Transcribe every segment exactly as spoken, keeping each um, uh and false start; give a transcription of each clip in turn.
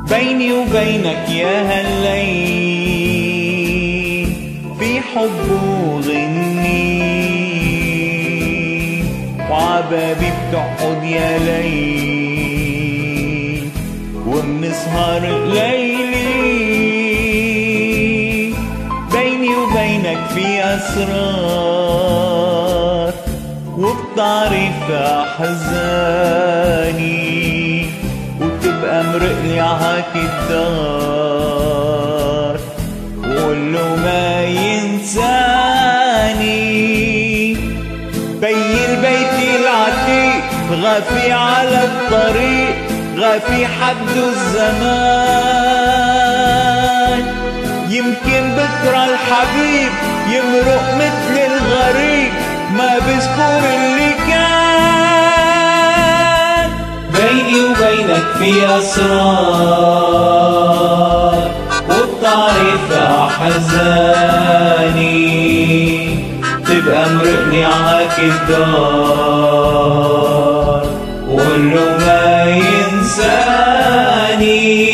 بيني وبينك ياهاليل في حبه غني، وعبابي بتقعد يا ليل وبنسهر ليلي. بيني وبينك في أسرار وبتعرف أحزاني، وتبقى مرقلي عهاك الدار وقوله ما ينساني. بي البيت العتيق غافي على الطريق، غافي حد الزمان. يمكن بكرة الحبيب يمرق مثل الغريب، ما بذكر اللي كان. بيني وبينك في أسرار وبتعرف أحزاني، تبقى مرقني عهاك الدار وقوله ما ينساني.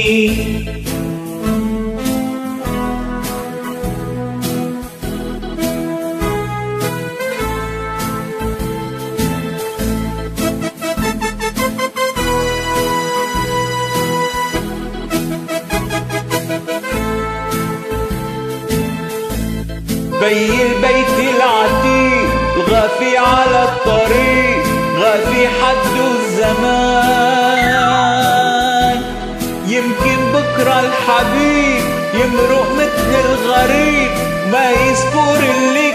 بي البيت العتيق غافي على الطريق، غافي حد الزمان. يمكن بكرة الحبيب يمرق مثل الغريب، ما يذكر اللي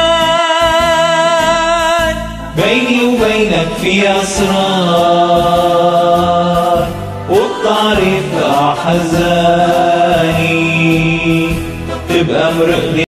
كان. بيني وبينك في أسرار وبتعرف أحزاني، تبقى مرقني